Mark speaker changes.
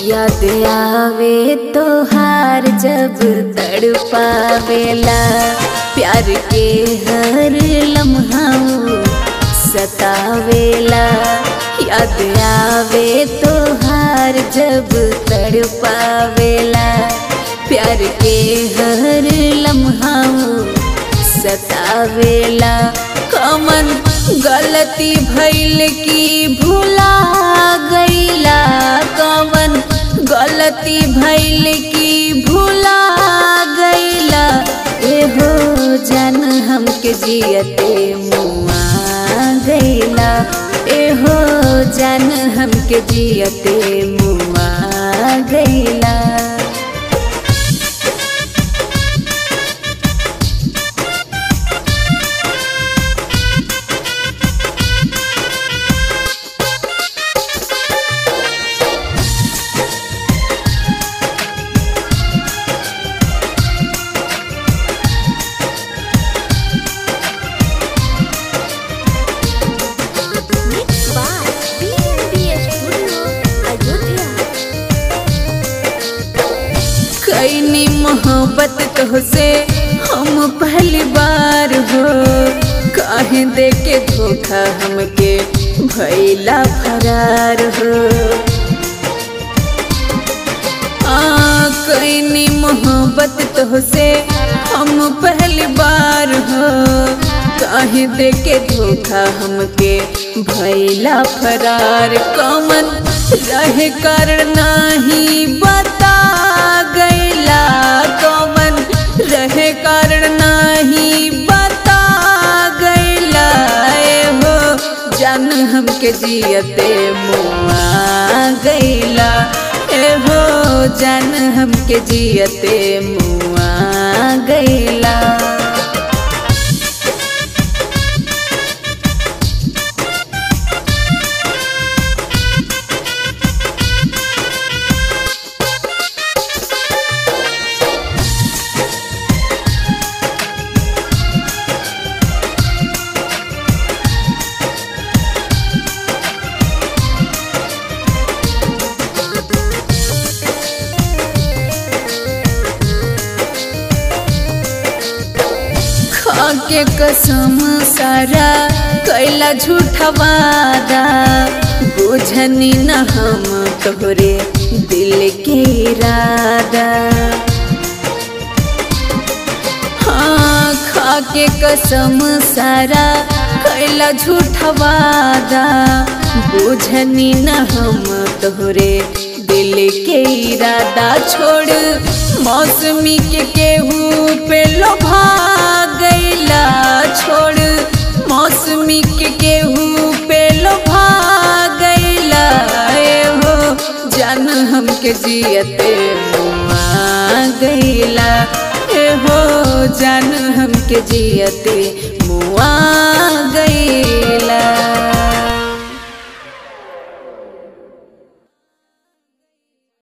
Speaker 1: याद आवे तोहार जब तड़पावेला, प्यार के हर लम्हा सतावेला। याद आवे तोहार जब तड़पावेला, प्यार के हर लम्हा सतावेला। कमन गलती भइल की भुला गईला, कमन गलती भइल की भुला गईला। एहो जान हमके जियते मुआ गईला, एहो जान हमके जियते मुआ गईला। कैनी मोहब्बत तुझसे हम पहली बार हो, काहे दे के धोखा हमके भइला फरार हो। कैनी मोहब्बत तुझसे हम पहली बार हो, काहे दे के धोखा हमके भइला फरार। कमन रहे कारण नहीं बता गईला, कमन रहे कारण नहीं बता गईला। एहो जान हमके जियते मुआ गईला, एहो जान हमके जियते मुआ गईला। के कसम सारा कैला झूठा वादा, बुझनी न हम तोहरे दिल के इरादा। हाँ खा के कसम सारा कैला झूठा वादा, बुझनी न हम तोहरे दिल के इरादा। छोड़ मौसमी के केहू पे लोभा गईला, छोड़ मौसमी के केहू पे लोभा गईला। एहो जान हमके जियते मुआ गईला, एहो जान हमके जियते मुआ गईला।